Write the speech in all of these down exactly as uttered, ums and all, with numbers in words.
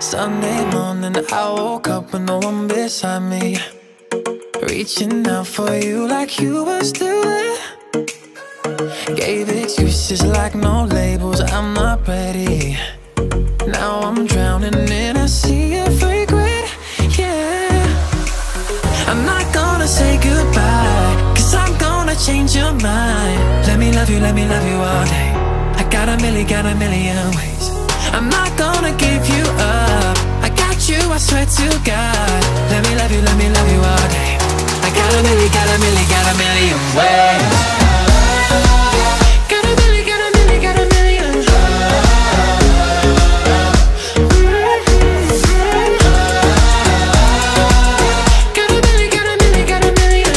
Sunday morning, I woke up with no one beside me, reaching out for you like you were still there. Gave excuses like no labels, I'm not ready. Now I'm drowning in a sea of regret, yeah. I'm not gonna say goodbye, cause I'm gonna change your mind. Let me love you, let me love you all day. I got a million, got a million ways. I'm not gonna give you up, I got you, I swear to God. Let me love you, let me love you all day. I got a million, got a million, got a million ways. Got a million, got a million, got a million. Got a million, got a million, got a million.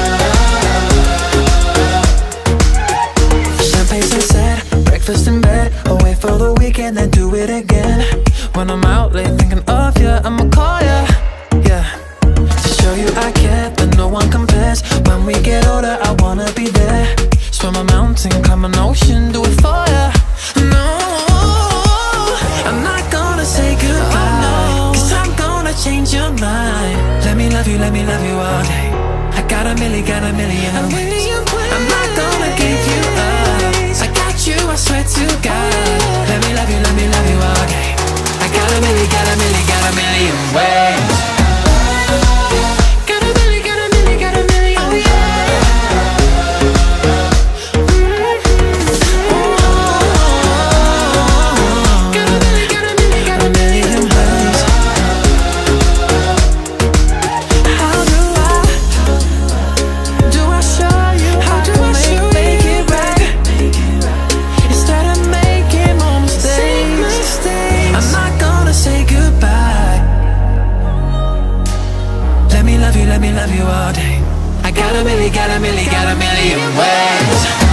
Champagne sunset, breakfast in bed, away for the weekend, then do it again. When I'm out late thinking of ya, I'ma call ya, yeah. To show you I care, but no one compares. When we get older, I wanna be there. Swim a mountain, climb an ocean, do it for ya. No, I'm not gonna say goodbye, cause I'm gonna change your mind. Let me love you, let me love you all day. I got a million, got a million ways. I'm not gonna give you up, I got you, I swear to God. Let me love you, let me love you all day. I got a million, got a million, got a million ways. Got a million, got a million, got a million. Oh yeah. Got a million, got a million, got a million ways. How do I, do I show you how to make, make it right? Instead of making more mistakes, I'm not gonna say goodbye. Let me love you, let me love you all day. I got a million, got a million, got a million ways.